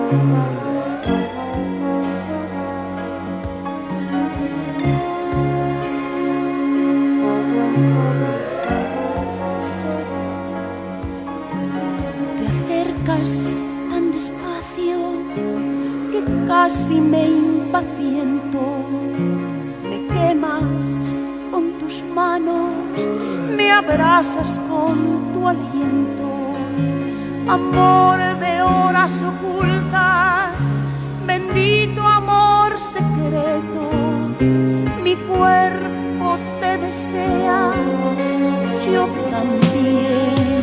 Te acercas tan despacio que casi me impaciento. Me quemas con tus manos, me abrazas con tu aliento. Amor de horas ocultas, bendito amor secreto. Mi cuerpo te desea, yo también.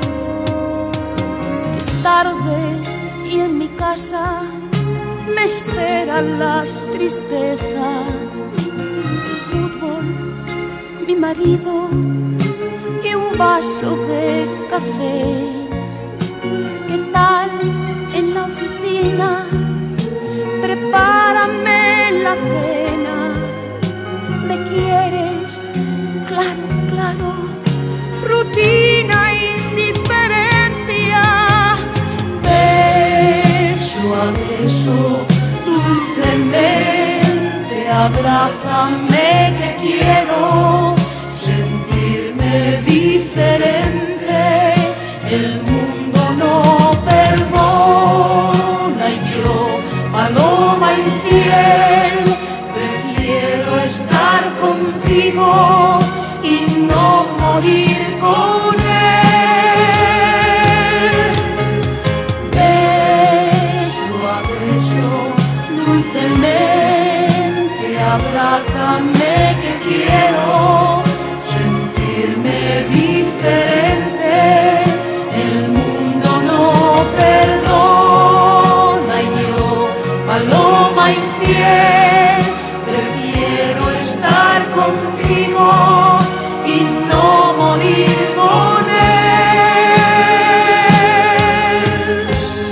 Es tarde y en mi casa me espera la tristeza. El fútbol, mi marido y un vaso de café. ¿Qué tal en la oficina? Prepárame la cena. ¿Me quieres? Claro, claro. Rutina, indiferencia. Beso a beso, dulcemente, abrázame que quiero sentirme diferente. El mundo no perdona y yo, paloma infiel, prefiero estar contigo y no morir con él. Beso a beso, dulcemente, abrázame que quiero sentirme diferente. El mundo no perdona y yo, paloma infiel, prefiero estar contigo y no morir con él.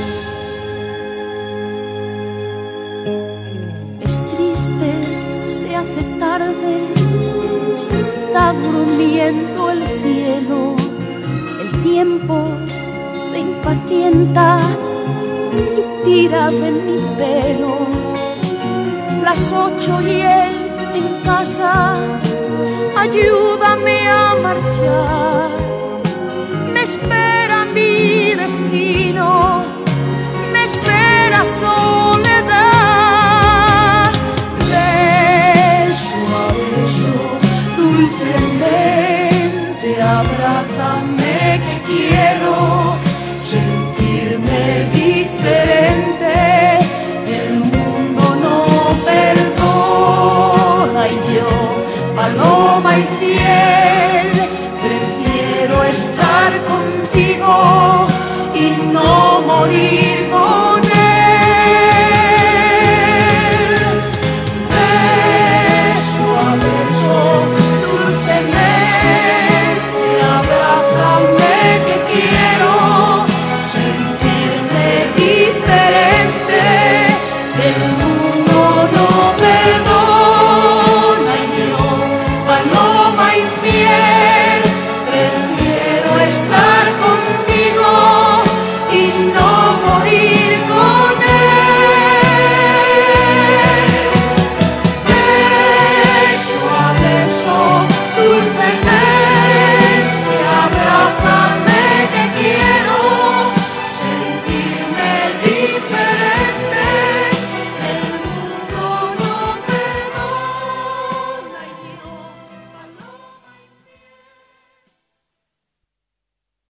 Es triste, se hace tarde, se está durmiendo el cielo. El tiempo se impacienta y tira de mi pelo. Las 8 y él en casa, ayúdame a marchar. Me espera mi destino, me espera soledad. Beso a beso, dulcemente, abrázame que quiero sentirme diferente. El mundo no perdona y yo, paloma infiel, prefiero estar contigo y no morir con él. Beso a beso, dulcemente, abrázame que quiero sentirme diferente. El mundo no perdona y yo, paloma infiel, prefiero estar contigo y no morir con él. Beso a beso, dulcemente, abrázame que quiero sentirme diferente.